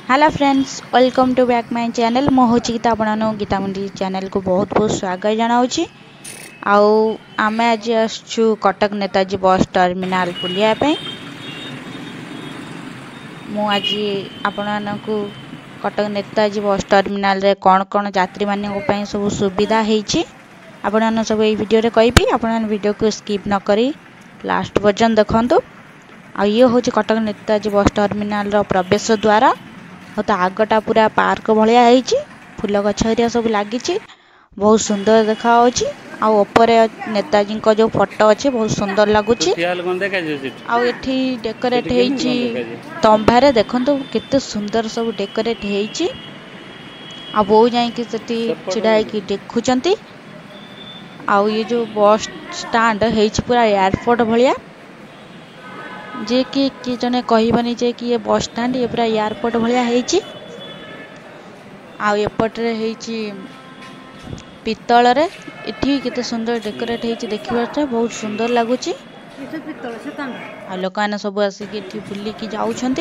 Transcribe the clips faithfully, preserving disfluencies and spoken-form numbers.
Hello friends, welcome to back my channel. मो हूँ गीता आपण गीता मुंडी चैनल को बहुत बहुत स्वागत जनाऊँगी। आउ आम आज आसु कटक नेताजी बस टर्मिनाल बुलियापी। मु आज आपण को कटक नेताजी बस टर्मिनाल रे कौन कौन यात्री मानी सब सुविधा होती आपण सब ये वीडियो रे कहबी। आपण वीडियो को स्किप न करी लास्ट पर्यंत देखंतु। आ ये हूँ कटक नेताजी बस टर्मिनाल रो प्रवेश द्वार। तो आगटा पूरा पार्क भाया फूल गछ हरिया सब लगी बहुत सुंदर देखा आपर नेताजी जो फोटो अच्छे बहुत सुंदर लगुच। आठी डेकोरेट तंबारे देखो केते सुंदर सब डेकोरेट होती। आ बो जाकि छिड़ा देखुंट। आउ ये जो बस स्टैंड है पूरा एयरपोर्ट भाया जे कि कि जने कहबनी जे कि ये बस स्टैंड ये पूरा एयरपोर्ट भाया है। आउपटे पितल रे इठी केते सुंदर डेकोरेट होती देखा बहुत सुंदर लगुच। लोक मैंने सब आसिक बुलिकी जाऊँच।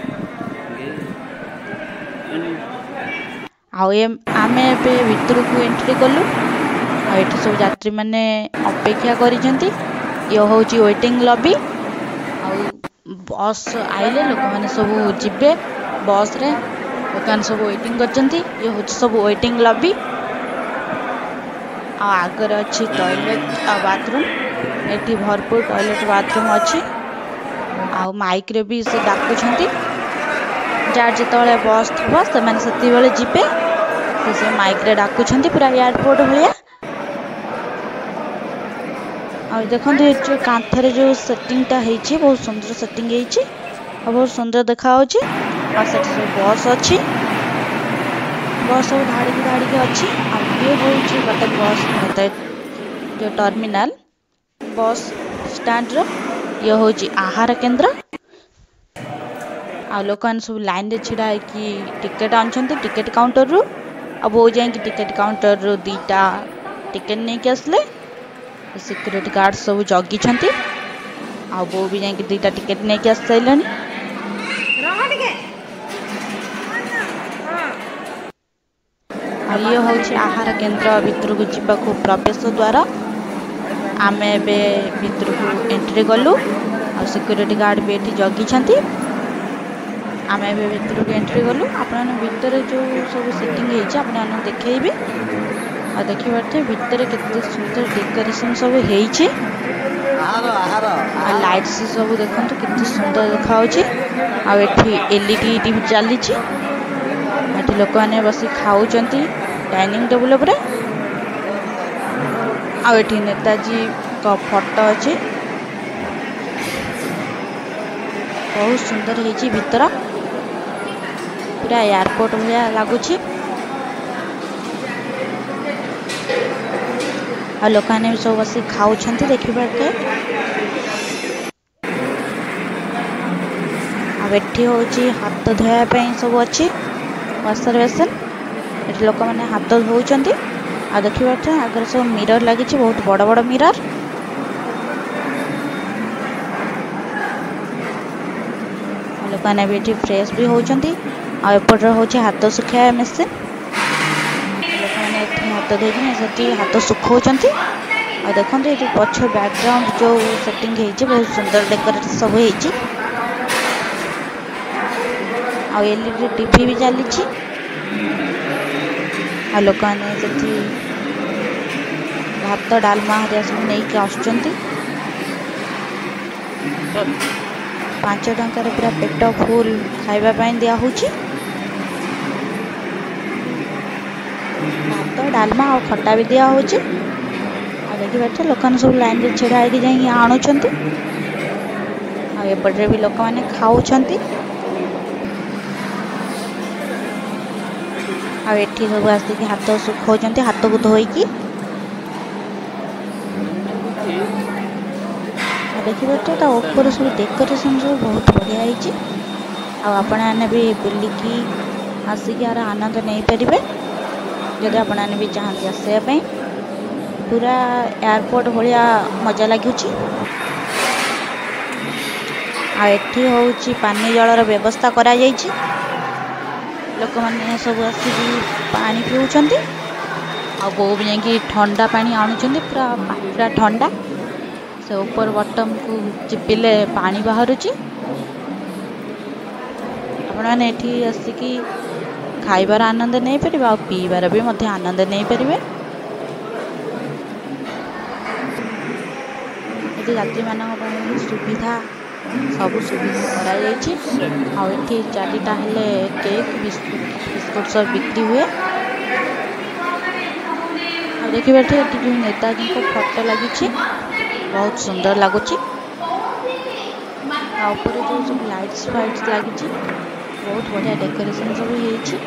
आम ए भितर को एंट्री कलु। आठ सब यात्री मैंने अपेक्षा करिसेंती। ये हूँ वेटिंग लॉबी। बस आइले लोक मैंने सब जिबे बस रे लोक सब वेटिंग करचंती। ये हूँ सब वेटिंग लॉबी। आगर अच्छी टॉयलेट आ बाथरूम एटी भरपूर टॉयलेट बाथरूम अच्छी। आ माइक रे भी से डाकुछंती जार जिते बस थो से जिबे से माइक रे डाकुछंती पूरा एयरपोर्ट भाया। आ देखो जो कांथरे जो सेटिंगटा होती बहुत सुंदर सेटिंग होती बहुत सुंदर देखा बस अच्छी बस सब धाड़ी धाड़ी अच्छी। ये हूँ कटक बस जो टर्मिनाल बस स्टैंड रो ये हूँ आहार केन्द्र। आ लोक सब लाइन रे छिड़ा कि टिकेट आनुंट टिकेट काउंटर रु। आ बो जा टिकेट काउंटर रु दीटा टिकेट नहीं कि आसले सिक्योरिटी गार्ड सब जगी आ बो भी जा दीटा टिकेट नहीं कि आस सारे। ये हूँ आहार केन्द्र भितर को जीवा प्रवेश द्वार। आम भितर को एंट्री कलु आ सिक्योरिटी गार्ड भी ये जगी आम भितर को एंट्री कलु। आपण भितर जो सब सेटिंग होती देखेबी आ देखी पारे भितर केते सुंदर डेकोरेशन सब होती। लाइट सब देखो केते सुंदर देखा एलईडी टीवी चली लोक मैंने बस खाऊँ डाइनिंग टेबुल पर। आठी नेताजी का फोटो अच्छे बहुत सुंदर होती भीतर पूरा एयरपोर्ट भाया लगुच। आ लोक मैंने भी सब बस खाऊँ देखी पारे। आठी हूँ हाथ धोयापाई सब अच्छी वाशर बेसन ये लोक मैंने हाथ धोती। आ देखी पारे आगे सब मिरर लगी बहुत बड़ बड़ मिरर। लोक मैंने भी फ्रेश भी होती। आएपटे हूँ हाथ सुखाया मेसीन लोक मैंने हाथ धोती हाथ सुखा। आ देखो ये जो पछ बैकग्राउंड जो सेटिंग होती बहुत सुंदर डेकोरेट सब होती। आ एलईडी टीवी भी चली आ लोक मैंने भात डालमा हरिया सब नहीं आसुँच। पांच टंकार पूरा पेट फुल खाइबापी दिहूँ भात डालमा और खट्टा भी दिहूँ। आ देखी पारे लोक सब लाइन रे छिड़ा होगी जा आणुंट। आएपटे भी लोक मैंने खाऊँ। आठी सब आसिक हाथ सुखा हाथ को धोईकी देखिए ऊपर सब डेकोरेशन सब बहुत बढ़िया होती। आपण मैंने भी बुलिकी आसिक यार आनंद नहीं पारे जदि आपण मैंने भी चाहती आसवाई पूरा एयरपोर्ट भाया मजा लगुच। आठी हूँ पानी जलर व्यवस्था करा जाइछि। लोक मैंने सब आसिक पानी पिउछंती आ बो भी जाकि ठंडा पानी आणुछंती पूरा पूरा ठंडा से ऊपर बटम को चिपिले पानी बाहरुची आपण माने एठी आसिकी खाइबार आनंद नहीं पारे आ पीबार भी मध्य आनंद नहीं पारे। यात्री मानक सुविधा सब सुविधा करा चारिटा हेले केक बिस्कुट बिस्कुट सब बिक्री हुए। देखिए जो नेताजी को फोटो लगी बहुत सुंदर लगुच जो सब लाइट्स फाइट्स लगी बहुत बढ़िया डेकोरेशन सब है।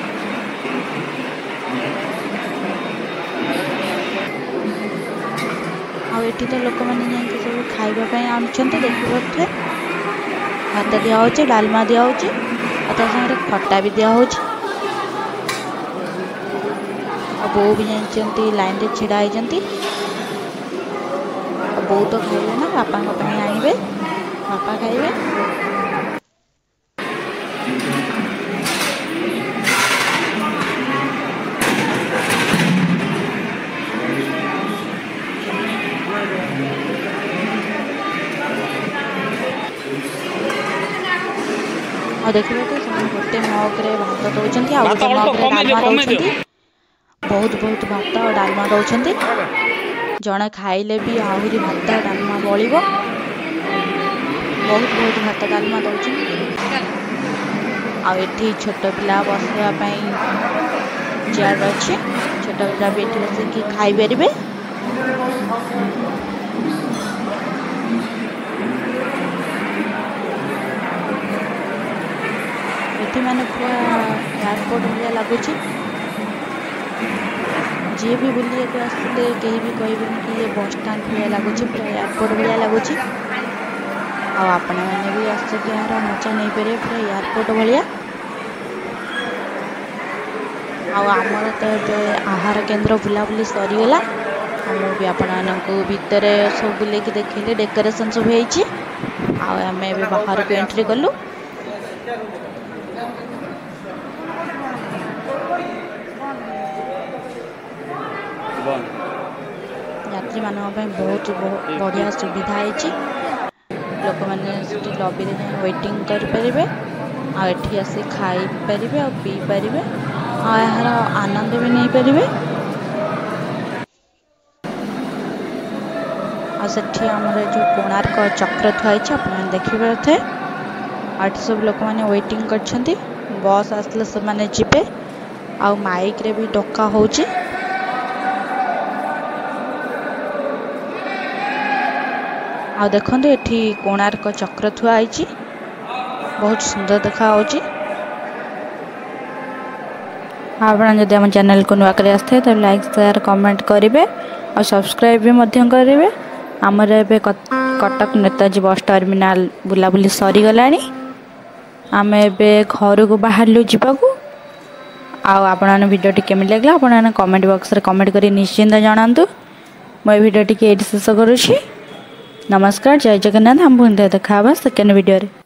आठी तो लोक मैंने सब खावाई आणुंट देखिए भात दिहे डालमा दिहे साथ खटा भी दिहे बो भी जानते लाइन रे छिड़ा होती बो तो खाइले ना बापा आनबे बापा खाइबे। और देखिए तो गोटे मग्रे भात दौरान आ गोटे मग्रे डालमा दौरान बहुत बहुत भात और डालमा दौरान जड़े खाइले भी आहरी भात डालमा बल बहुत बहुत भात डालमा दौरान आठी छोट पिला बसवाई चेयर अच्छे छोट पिला भी ये बसिक खाई पारे। ये मैंने पूरा एयरपोर्ट भाया लगुच जी भी बुले आसते कहीं भी कहबेन कि ये बस स्टाण्ड भाया लगुच पूरा एयरपोर्ट भाया लगुच आपण मैंने भी आसिक यार मजा नहीं पारे पूरा एयरपोर्ट भाया। आमर तो आहार केन्द्र बुलाबुली सरीगला भी आपण भितर सब बुले देखिले डेकोरेशन सब आम बाहर को एंट्री कलु। यात्री मानक बहुत बढ़िया सुविधा है लोक मैंने लबी वेटिंग करें आठी आसी खाई पारे आ पी पारे यार आनंद भी नहीं पारे। आठी आमर जो कोणार्क चक्र थुआई आप देखिए थे आठ सब लोक मैंने वेटिंग कर बस आसले से मैंने जीवे आ माइक रे भी डका हो आ देखो ये कोणार्क चक्र थुआई बहुत सुंदर देखा आप आम चैनल को नुआ आसते तो लाइक शेयर कमेंट करेंगे और सब्सक्राइब भी करेंगे। आमर ए कटक नेताजी बस टर्मिनाल बुलाबुली सरीगला आम ए घर को बाहर जावाक आपण भिडियो केमी लगे आपने कमेंट बॉक्स रे कमेंट कर निश्चिंत जनातु। मैं भिडियो टी शेष करुँची। नमस्कार जय जगन्नाथ। हम पुणी देखा सेकेंड वीडियो रे।